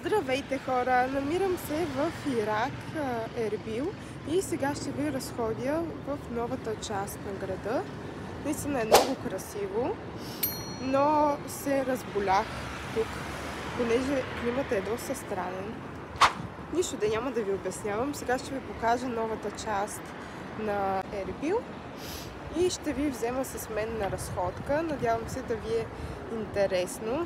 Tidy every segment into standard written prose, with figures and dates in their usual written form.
Здравейте хора! Намирам се в Ирак, Ербил, и сега ще ви разходя в новата част на града. Наистина е много красиво, но се разболях тук, понеже климата е доста странен. Нищо да няма да ви обяснявам. Сега ще ви покажа новата част на Ербил и ще ви взема с мен на разходка. Надявам се да ви е интересно.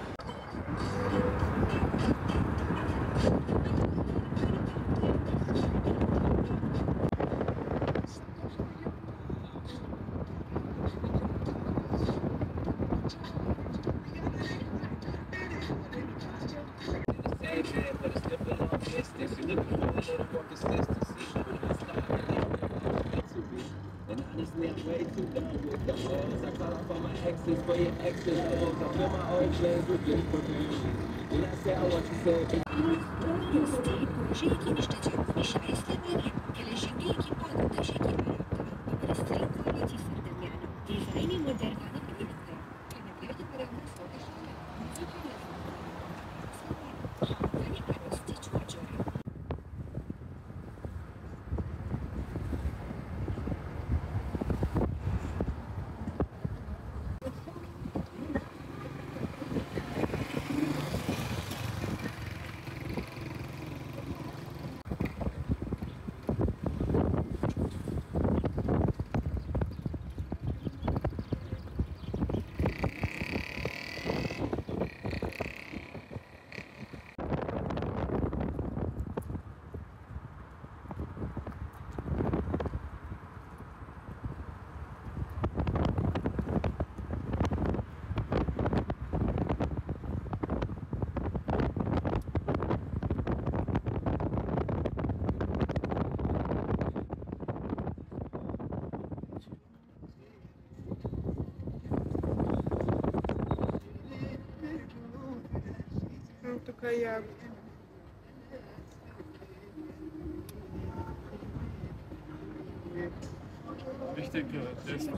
Тук е яко. Richtig testen.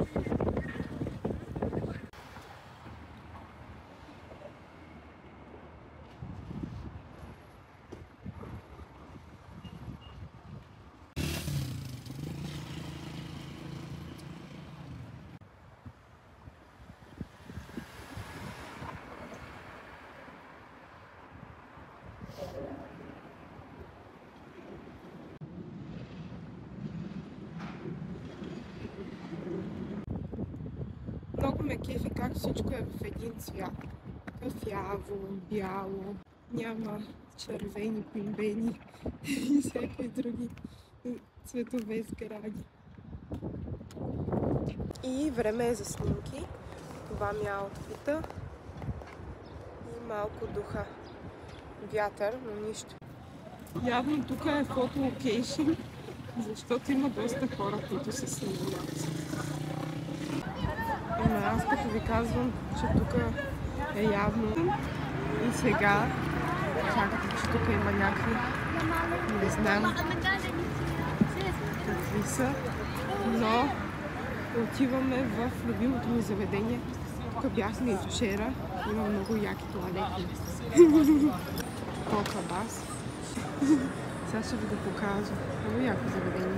Много ме кефи как всичко е в един цвят. Кафяво, бяло, няма червени, пимбени и всякакви други цветове сгради. И време е за снимки. Това ми е аутфита. И малко духа. Вятър, но нищо. Явно тук е фотолокейшн, защото има доста хора, които се снимат. Аз като ви казвам, че тук е явно и сега чакате, че тук има някакви, не знам какви са, но отиваме в любимото ми заведение. Тук бяхме и вчера, има много яки тоалетни. Колкабас. Сега ще ви го покажа. Много яко заведение.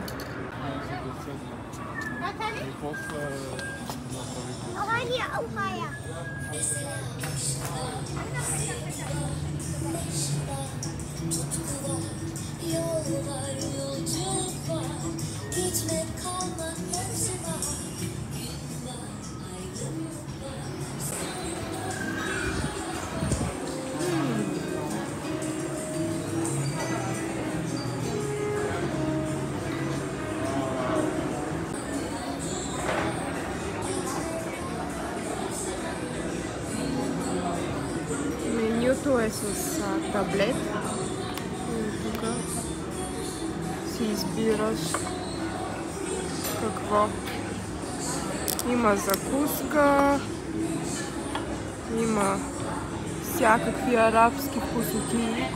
Менюто е с таблет. И тук си избираш какво. Има закуска, има всякакви арабски вкусоти.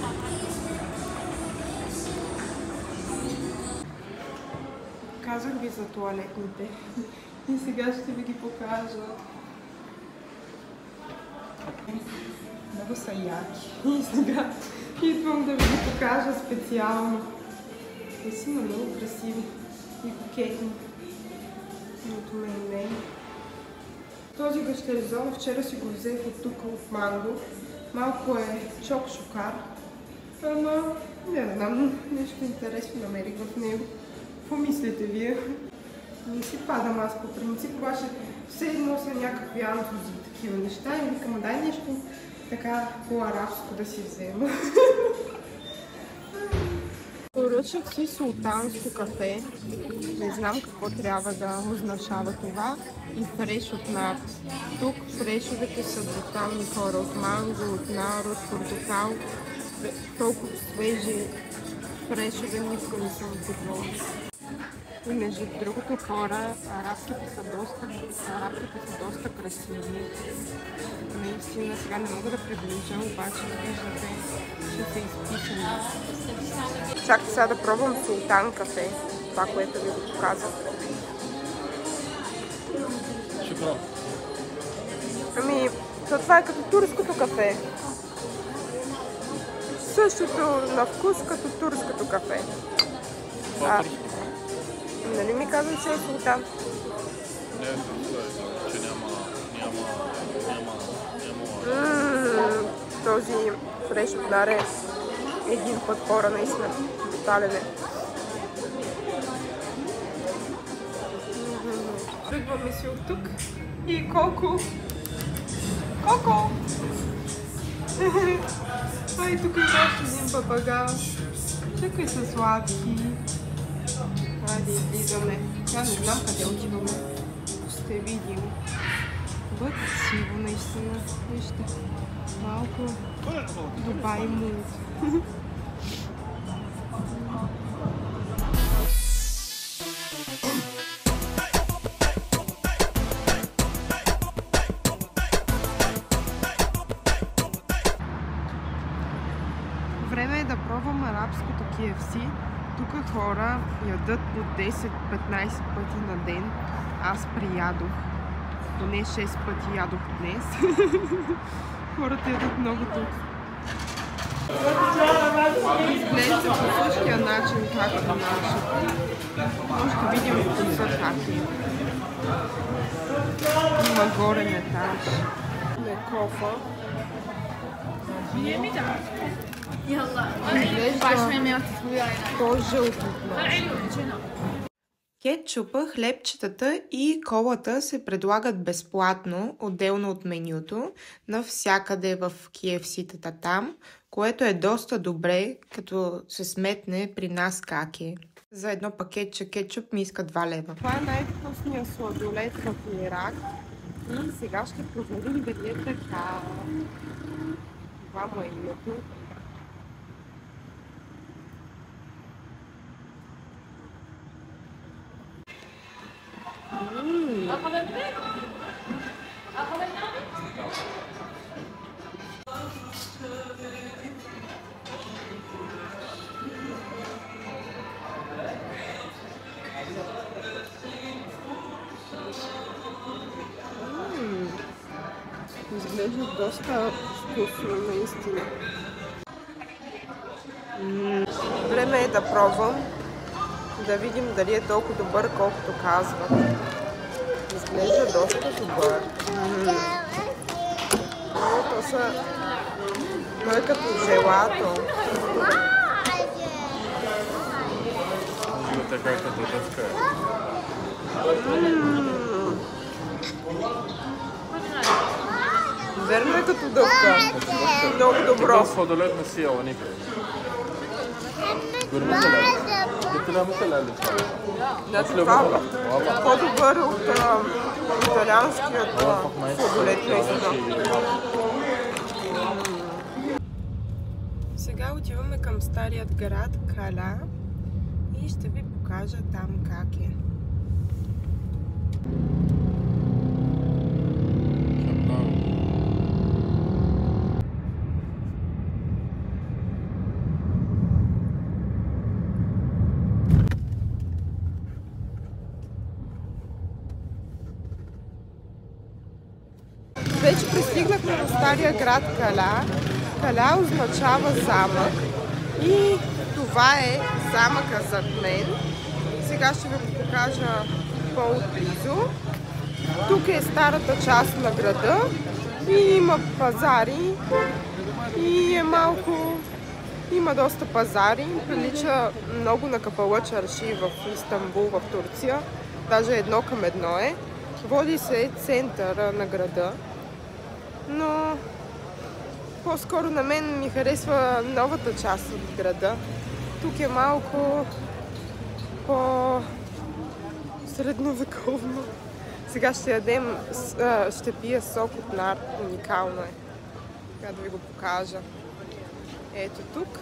Казах ви за туалетните и сега ще ви ги покажа. Много са яки. И сега Идвам да ви ги покажа специално. Наистина много красиви и букетни. От мен. Този гащеризон вчера си го взех от тук, от Манго. Малко е чок-шокар. Ама не знам, нещо интересно намерих в него. Какво мислите вие? Не си падам аз по принцип, обаче все едно са някакви антузи и такива неща и викам, дай нещо така по-арабско да си взема. Поръчах си султанско кафе. Не знам какво трябва да означава това. И фреш от над. Тук фрешовете са брутални хора от манго, от нар, от портокал. Толкова свежи фрешове никога не съм купила. И между другото хора, арабките са доста красиви. Наистина, сега не мога да приближа, обаче виждате, че са изписани. Чакайте сега да пробвам султан кафе, това, което ви го показах. Ами, това е като турското кафе. Същото на вкус като турското кафе. Нали ми казвам, че е султан? Не, че няма. Този фреш от нар е един път хора, наистина. Тотален е. Тръгваме си от тук. И Коко! Коко! Ай, тук има един папагал. Чакай са сладки. Хайде, излизаме. Я не знам къде отиваме. Ще видим. Бъде сиво, наистина. Вижте. Малко Дубай муд. Време е да пробвам арабското KFC. Тук хора ядат по 10-15 пъти на ден. Аз приядох. Поне 6 пъти ядох днес. Хората ядат много тук. Изглежда по същия начин, както нашето. Ще видим вкуса как е. Има горен етаж. Мекофа. По-жълто. Кетчупа, хлебчетата и колата се предлагат безплатно, отделно от менюто, навсякъде в KFC-тата там, което е доста добре, като се сметне при нас как е. За едно пакетче кетчуп ми иска 2 лева. Това е най-вкусният сладолед в Ирак и сега ще проверим дали е така. Това му е името. Изглежда доста вкусно, наистина. Време е да пробвам, да видим дали е толкова добър, колкото казват. Изглежда доста добър. Но е като желато. Така като дъвка е. Верно е като дъвка. Много добро. Сладолед не си яла никъде. По-добър от италианският сладолед, наистина. Сега отиваме към старият град Кала и ще ви покажа там как е. Вече пристигнахме в стария град Кала Скаля означава замък и това е замъка зад мен. Сега ще ви го покажа по-отблизо. Тук е старата част на града и има пазари и е малко... Има доста пазари. Прилича много на Капала Чарши в Истанбул, в Турция. Даже 1:1 е. Води се центъра на града. Но по-скоро на мен ми харесва новата част от града. Тук е малко по-средновековно. Сега ще пия сок от нар. Уникално е. Сега да ви го покажа. Ето тук.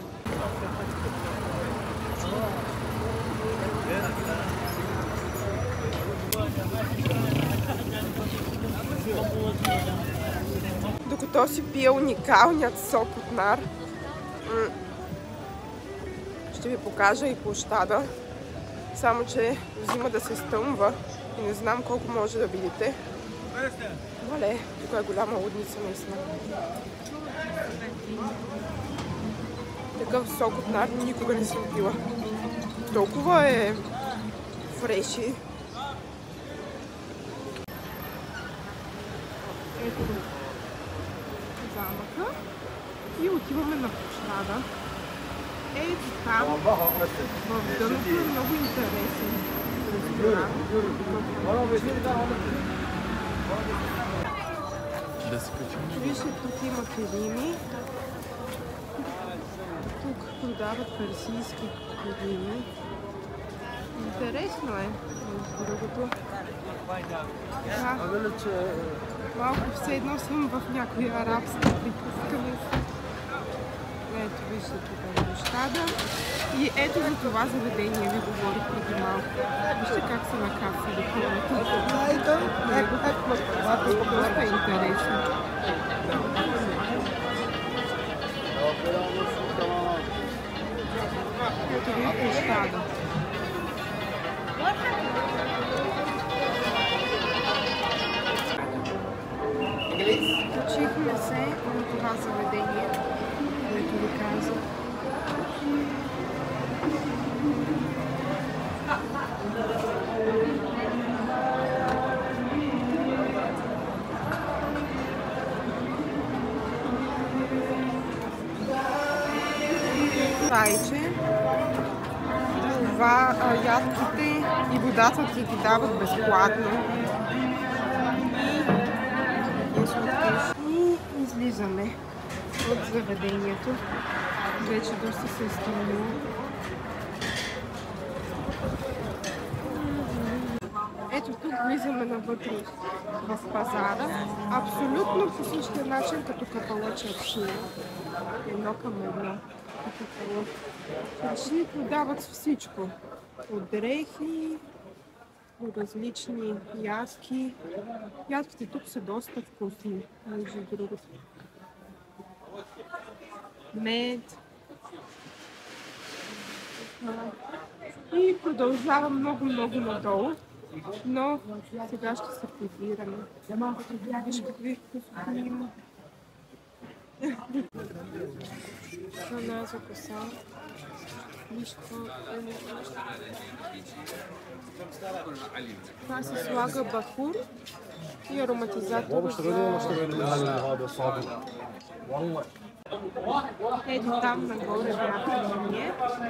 Докато си пия уникалният сок от нар, ще ви покажа и площада. Само че взима да се стъмва и не знам колко може да видите. Мале, тук е голяма лудница наистина. Такъв сок от нар никога не съм пила. Толкова е фреши. Ето замъка и отиваме на площада. Ето там, в дъното е много интересен ресторант. Вижте, тук има килими. Тук продават персийски килими. Интересно е, между другото. Малко все едно съм в някоя арабска приказка. Ето вижте тук е площада. И ето за това заведение ви говорих преди малко. Вижте как са накасали хората. Доста е интересно. Ето ви площада. Качихме се на това заведение, което ви казах. Чайче. Това ядките и водата ти ги дават безплатно. И излизаме от заведението. Вече доста се е стъмнило. Ето тук влизаме навътре в пазара. Абсолютно по същия начин като Капала Чарши. 1:1. Чарши продават всичко. От дрехи до различни ядки. Ядките тук са доста вкусни, между другото. Мед. И продължава много надолу. Но сега ще се прибираме. Виж какви вкусни има. Хана за коса. Виж това се слага бахур и ароматизатор за... Ето там нагоре бяхме ние.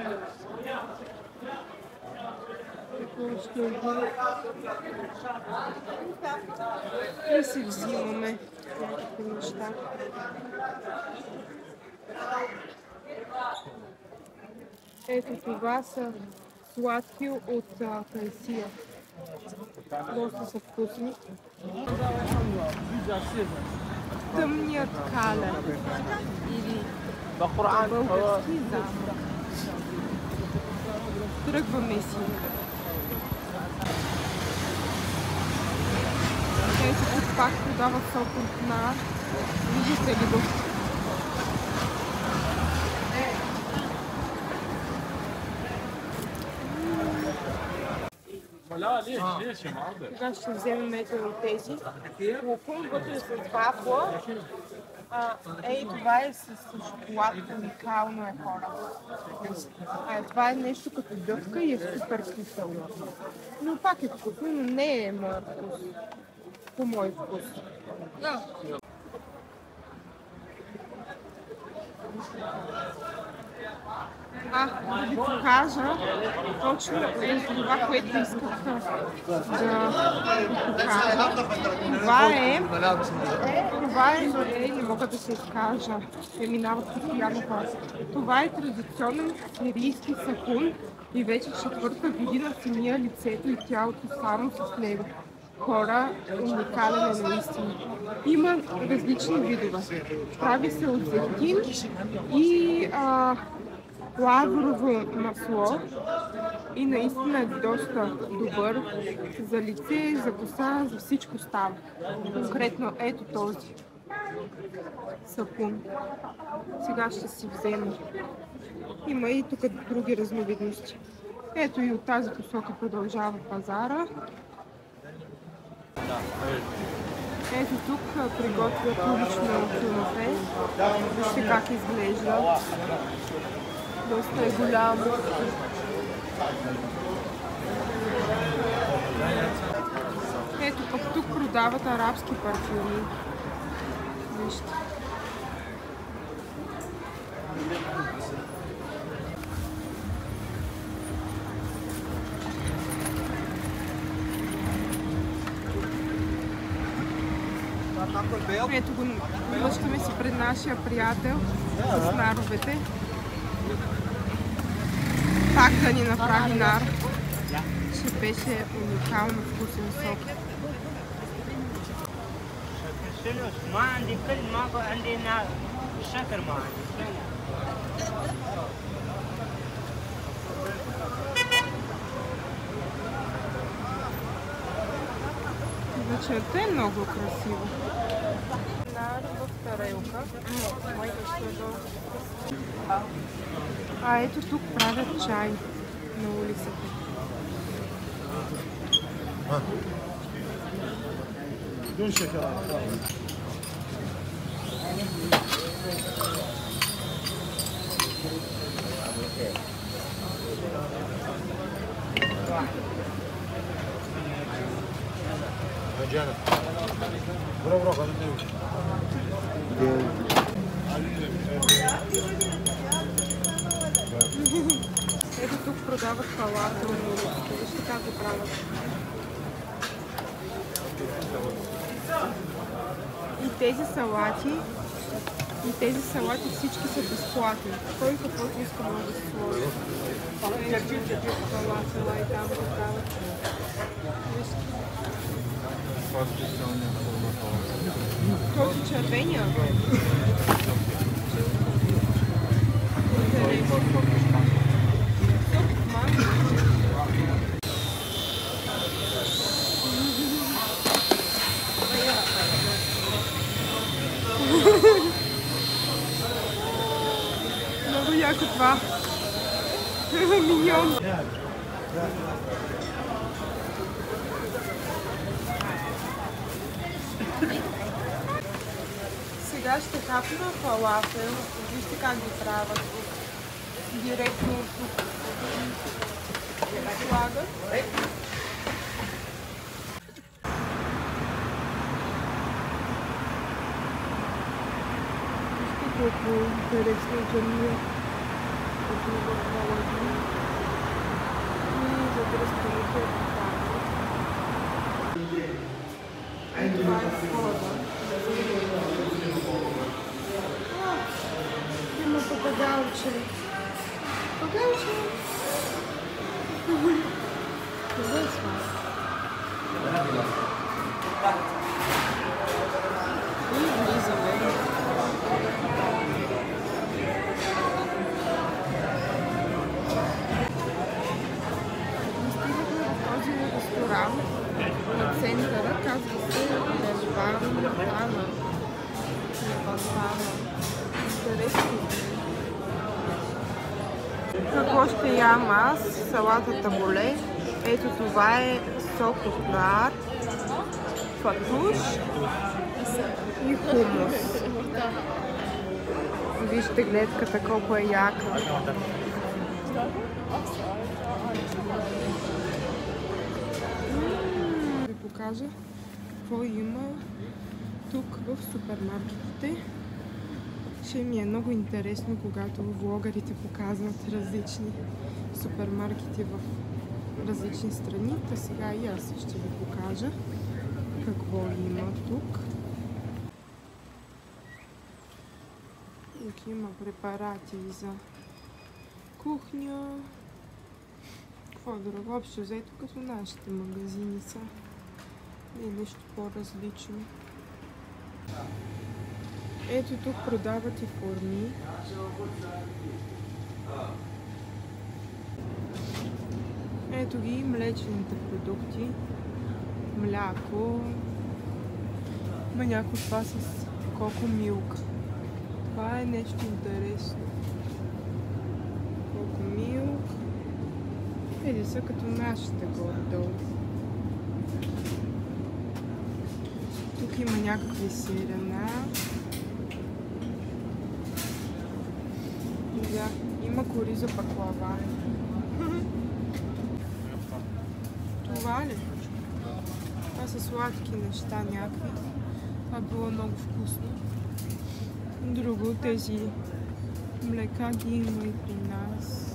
И си взимаме някакви неща. Ето това са сладки от кайсия. Доста са вкусни. Тъмният кален или български замък. Тръгваме си. Ето тук пак продава сок от нар. Виждате ли го? Сега ще вземем ето и тези. Лукум вътре с вафла Ей, това е с шоколад, уникално е, хора. Това е нещо като дъвка и е супер кисело. Но пак е вкусно, но не е моят вкус. По мой вкус. Да ви покажа точно това, което исках да покажа. Не мога да се изкажа. Те минават постоянно хора. Това е традиционен сирийски сакун и вече 4-та година си мия лицето и тялото само с него. Хора, уникален е наистина. Има различни видове. Прави се от зехтин и лаврово масло и наистина е доста добър за лице, за коса, за всичко става. Конкретно ето този сапун. Сега ще си взема. Има и тук други разновидности. Ето и от тази посока продължава пазара. Ето тук приготвят улично кюнафе. Вижте как изглежда. Доста е голям. Ето пък тук продават арабски парфюми. Вижте. Ето го, връщаме си пред нашия приятел с наровете. Пак да ни направи нар, че беше уникално вкусен сок. Вечерта е много красиво. Нар в тарелка. Ето тук правят чай на улицата. Ето тук продават халата на улицата. Вижте как го правят. И тези салати всички са безплатни. Кой каквото иска може да се сложи. Салат и там го правят. Този червения. Много яко това. Миньон. Сега ще хапна фалафел. Вижте как ги правят. Директно от тук. Слагат. Колко интересно джамия. Ето в Балади. И за да разпределите ето това е входа. Има папагалче. Папагалче! Това е това. И влизаме. Ресторант на центъра, казва се Левантана. Интересно. Какво ще ям аз? Салатата боле. Ето това е сок от нар, фатуш и хумус. Вижте гледката колко е яка. Ви покажа какво има тук в супермаркетите. Ще ми е много интересно, когато влогарите показват различни супермаркети в различни страни. Та сега и аз ще ви покажа какво има тук. Тук има препарати за кухня. Какво друго? Общо взето като нашите магазини са. Не нещо по-различно. Ето тук продават и форми. Ето ги млечните продукти. Мляко. Има някакво това с коко милк. Това е нещо интересно. Коко милк. Еди са като нашите горе-долу. Тук има някакви сирена. Да, има кори за баклава. Това ли? Това са сладки неща някакви. Това било много вкусно. Друго, тези млека ги има и при нас.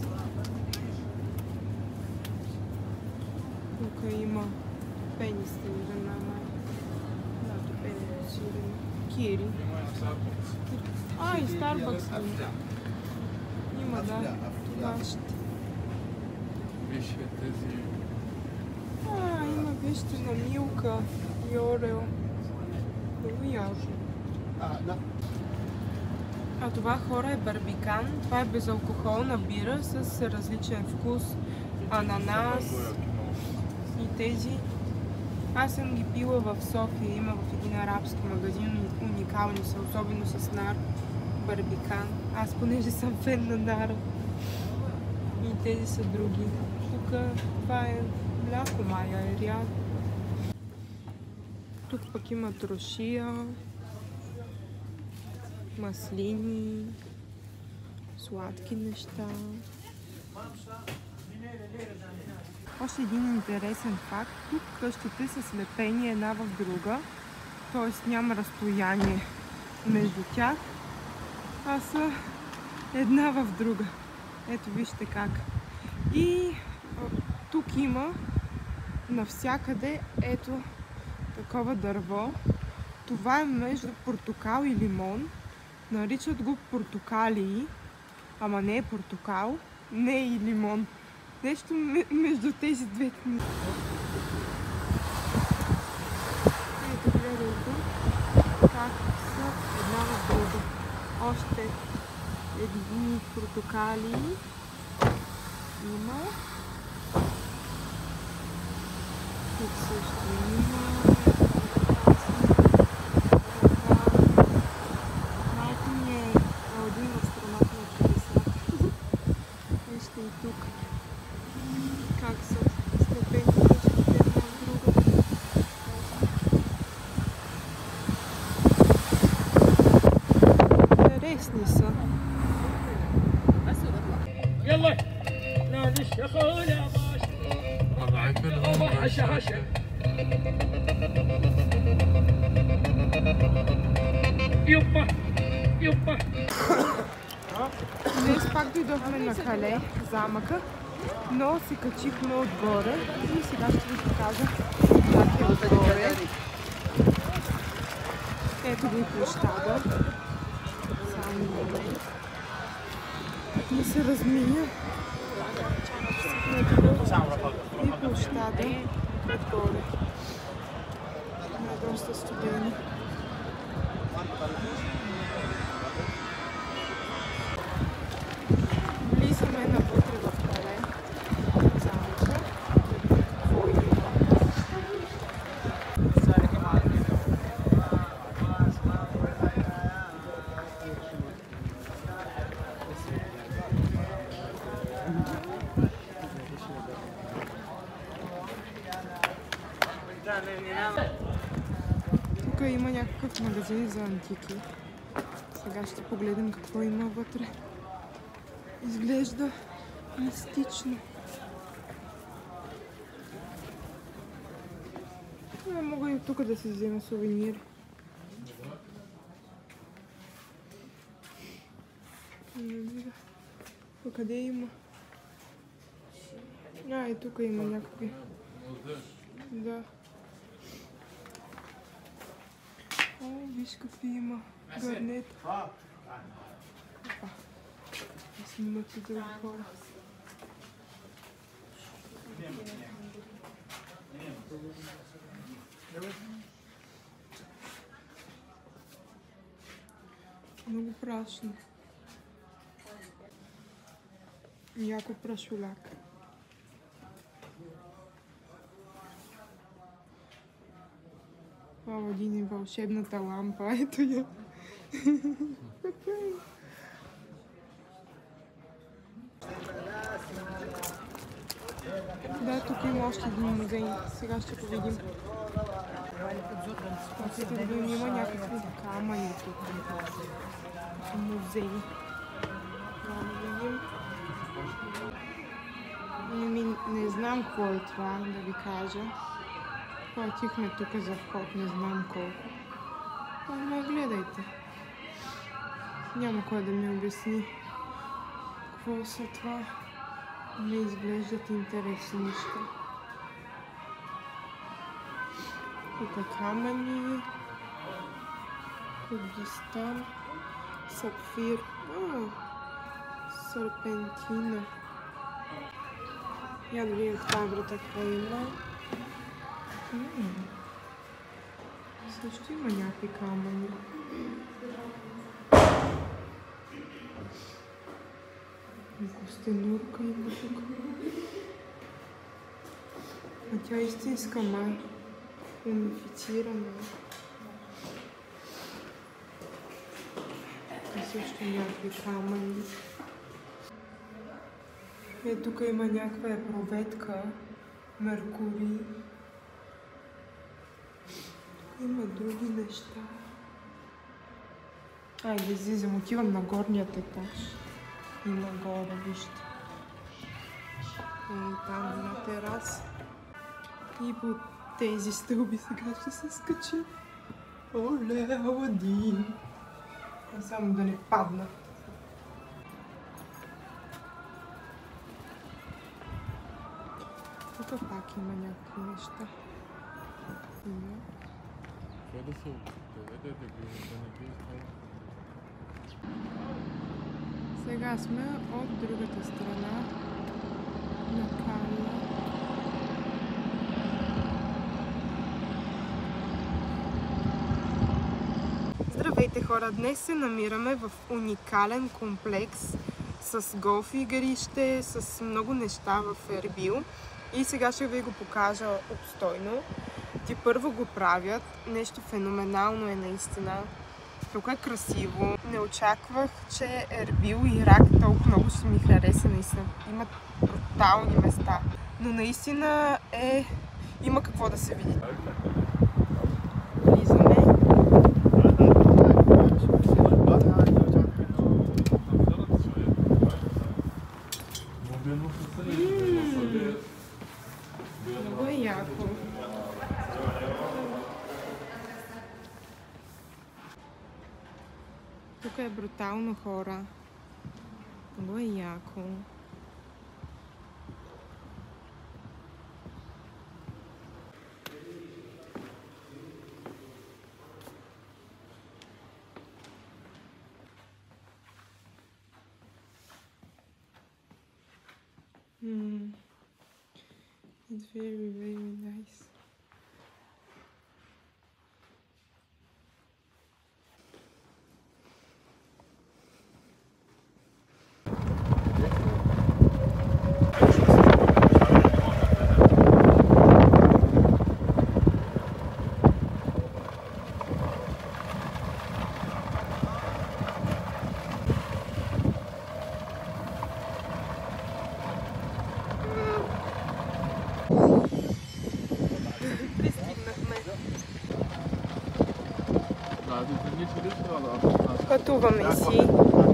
Тук има пени сирена. Пени сирена. Кири. И Старбъкс има, да. Това ще. Вижте тези... Има вижте на Милка и Орео. Много ясно. А това хора е барбикан. Това е безалкохолна бира с различен вкус. Ананас и тези. Аз съм ги пила в София. Има в един арабски магазин. Уникални са, особено с нар. Барбикан. Аз понеже съм фен на нара. И тези са други. Тук това е мляко мая е ряд. Тук пък има трошия, маслини, сладки неща. Още един интересен факт. Тук къщите са слепени една в друга, т.е. няма разстояние между тях, а са една в друга. Ето вижте как. И тук има навсякъде ето такова дърво. Това е между портокал и лимон. Наричат го портокалии, ама не е портокал, не е и лимон. Нещо между тези двете неща. Ето гледайте как са една в друга. Още едни портокали има. Тук също има. Малко ми е Алдин в страната на чудеса. Вижте и тук как са слепени къщите една в друга. Интересни са. يلا نادش يا خول يا باش Върнай пенал, عشا يبا يبا. Днес пак дойдохме на Кале, замъка, но се качихме отгоре и сега ще ви покажа как е отгоре. Ето го и площада. Само момент. Не се разминя. И площада отгоре. Е доста студено. Влизаме навътре в Кале. Замъка. Какво има? Тук има някакъв магазин за антики. Сега ще погледнем какво има вътре. Изглежда мистично. Мога и от тук да си взема сувенири. Къде има? И тук има някакви. Да. Виж какви има. Гарнет. Снимат и други хора. Много прашно. Яко прашоляк. Един и вълшебната лампа. Ето я. Да, тук има още един музей. Сега ще го видим. Има някакви камъни тук. Музей. Не знам какво е това, да ви кажа. Платихме тук за вход, не знам колко. Ама гледайте. Няма кой да ми обясни какво са това. Не изглеждат интересни неща. Тук камъни, Курдистан, сапфир, серпентина. Я да видим това врата какво има. Също има някакви камъни. Костенурка има тук. А тя е истинска май. Унифицирана. И също някакви камъни. Тук има някаква епроветка. Меркурий. Има други неща. Айде, излизам. Отивам на горният етаж. Има горе, вижте. Там на терас. И по тези стълби сега ще се скачи. Оле, Аладин! Само да не падна. Тук пак има някакви неща. Това да се доведе да не ги остави. Сега сме от другата страна на Карла. Здравейте хора! Днес се намираме в уникален комплекс с голф игрище, с много неща в Ербил. И сега ще ви го покажа обстойно. Ти първо го правят. Нещо феноменално е наистина. Тук е красиво. Не очаквах, че Ербил и Ирак толкова много ще ми хареса. Наистина имат брутални места. Но наистина има какво да се види. Влизаме. Много е яко. Тук е брутално, хора. Много е яко. It's very, very nice. Also ich bin nicht für dich gerade auf der Straße. Пътуваме си.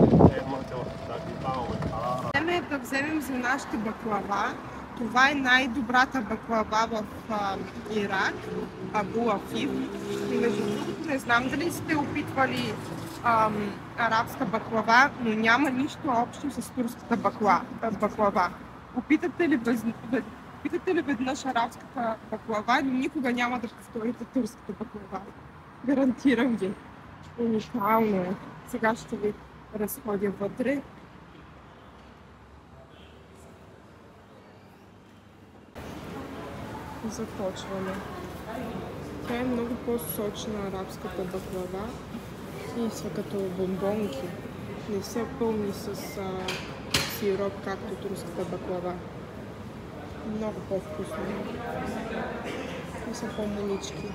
Време е да вземем за нашата баклава. Това е най-добрата баклава в Ирак, Абу Афиф. Между другото, не знам дали сте опитвали арабска баклава, но няма нищо общо с турската баклава. Опитате ли веднъж арабската баклава, но никога няма да повторите турската баклава. Гарантирам ви. Уникално е. Сега ще ви разходя вътре. Започваме. Тя е много по-сочна арабската баклава и са като бомбонки. Не са пълни с сироп, както турската баклава. Много по-вкусно. И са по-манички.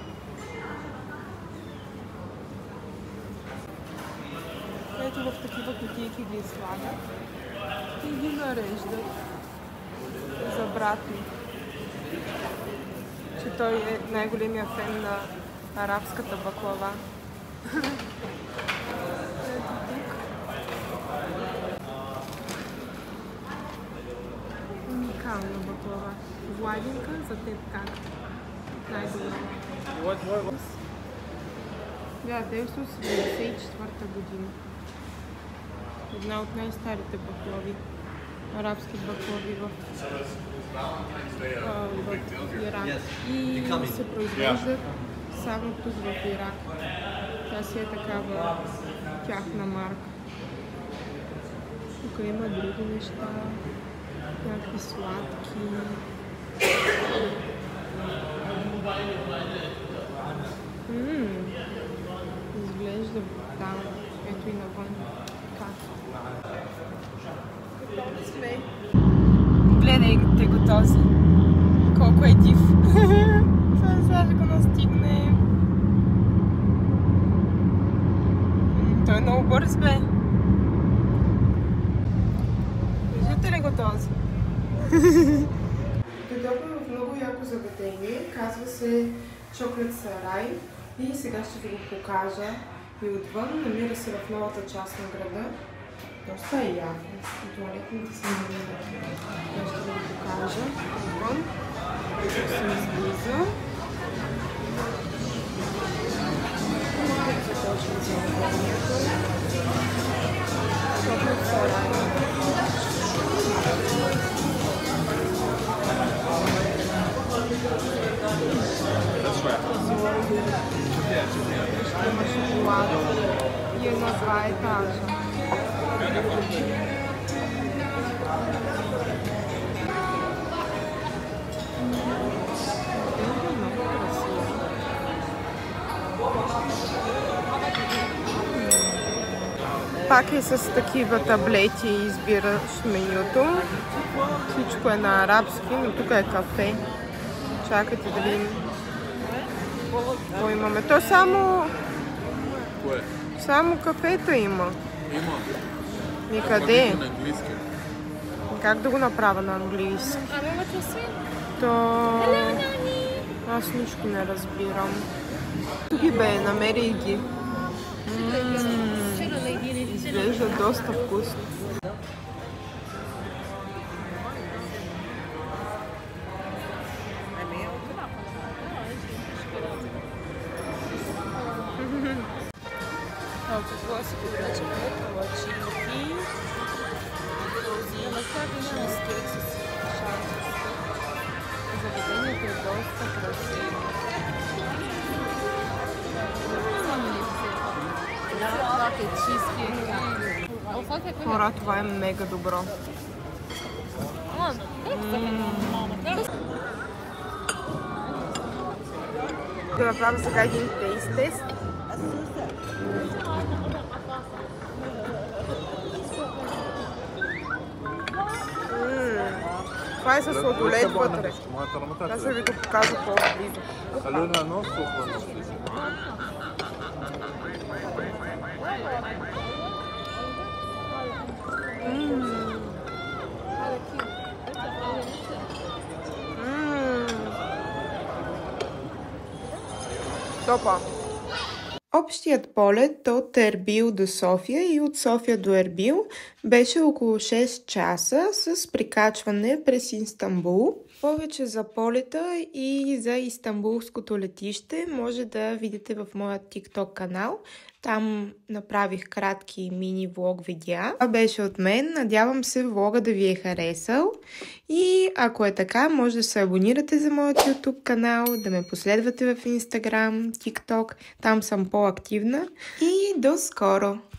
Ето в такива кутийки ги слагат и ги нареждат за брат ми. Че той е най-големия фен на арабската баклава. Ето тук. Уникална баклава. Владинка, за теб как? Най-добра. Да, 1974 година. Една от най-старите баклави. Арабски баклави в Ирак. И се произвеждат само тук в Ирак. Тя си е такава тяхна марка. Тук има други неща, някакви сладки. Изглежда там, ето и навън. Гледайте го този. Колко е див. Сега ще го настигне. Той е много бърз, бе. Виждате ли го този? Дойдохме в много яко заведение. Казва се Чоклет Сарай. И сега ще ви го покажа и отвън. Намира се в новата част на града. Доста е яко. Туалетните са намират. Сега ще ви го покажа отвън. Се излиза. Започва заведението. Чоклет Сарай. Има шоколад и е на 2 етажа. Пак е с такива таблети и избираш менюто. Всичко е на арабски, но тук е кафе. Чакайте да видим какво имаме. То само... Кое? Само кафета има. Има. И къде? На английски. Как да го направя на английски? То... Аз нищо не разбирам. Тук бе, намери ги. Изглежда доста вкусно. Какво си поръчахме? Калачинки. Чизкейк с шанс. Заведението е доста красиво. Това е чизкейк. Хора, това е мега добро. Да направим сега един тейст тест. Това е със сладолед вътре. Аз ще ви го покажа по-близо. Топа. Общият полет от Ербил до София и от София до Ербил беше около 6 часа с прикачване през Истанбул. Повече за полета и за истанбулското летище може да видите в моя TikTok канал. Там направих кратки мини влог видеа. Това беше от мен. Надявам се влога да ви е харесал. И ако е така, може да се абонирате за моят YouTube канал, да ме последвате в Instagram, TikTok. Там съм по-активна. И до скоро!